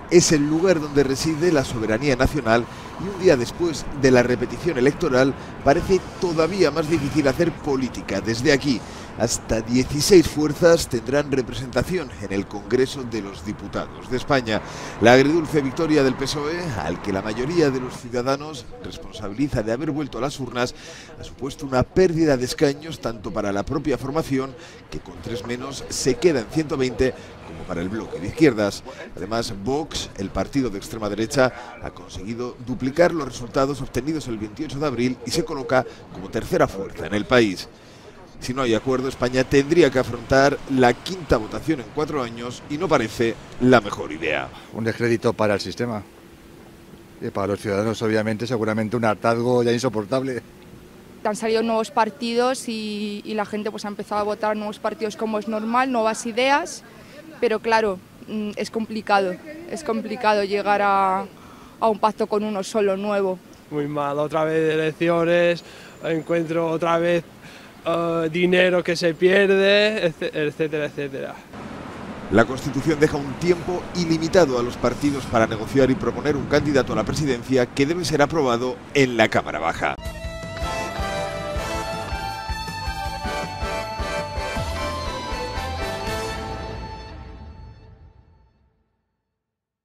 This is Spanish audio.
es el lugar donde reside la soberanía nacional y un día después de la repetición electoral parece todavía más difícil hacer política desde aquí. Hasta 16 fuerzas tendrán representación en el Congreso de los Diputados de España. La agridulce victoria del PSOE, al que la mayoría de los ciudadanos responsabiliza de haber vuelto a las urnas, ha supuesto una pérdida de escaños tanto para la propia formación, que con 3 menos se queda en 120, como para el bloque de izquierdas. Además, Vox, el partido de extrema derecha, ha conseguido duplicar los resultados obtenidos el 28 de abril y se coloca como tercera fuerza en el país. Si no hay acuerdo, España tendría que afrontar la 5ª votación en 4 años y no parece la mejor idea. Un descrédito para el sistema y para los ciudadanos, obviamente, seguramente un hartazgo ya insoportable. Han salido nuevos partidos y la gente pues ha empezado a votar nuevos partidos como es normal, nuevas ideas, pero claro, es complicado llegar a un pacto con uno solo nuevo. Muy mal, otra vez elecciones, encuentro otra vez dinero que se pierde, etcétera, etcétera. La Constitución deja un tiempo ilimitado a los partidos para negociar y proponer un candidato a la presidencia que debe ser aprobado en la Cámara Baja.